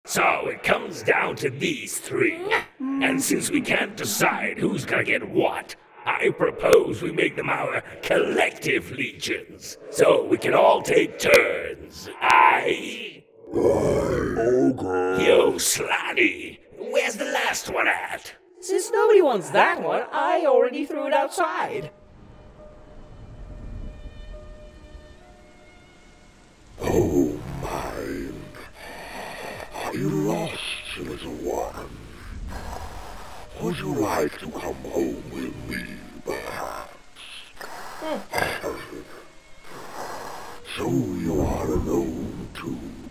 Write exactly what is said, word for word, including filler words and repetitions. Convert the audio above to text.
So it comes down to these three. And since we can't decide who's gonna get what, I propose we make them our collective legions, so we can all take turns. I... Okay. Yo, Slotty, where's the last one at? Since nobody wants that one, I already threw it outside. Oh, mine. Are you lost, little one? Would you like to come home with me, perhaps? So you are alone, too.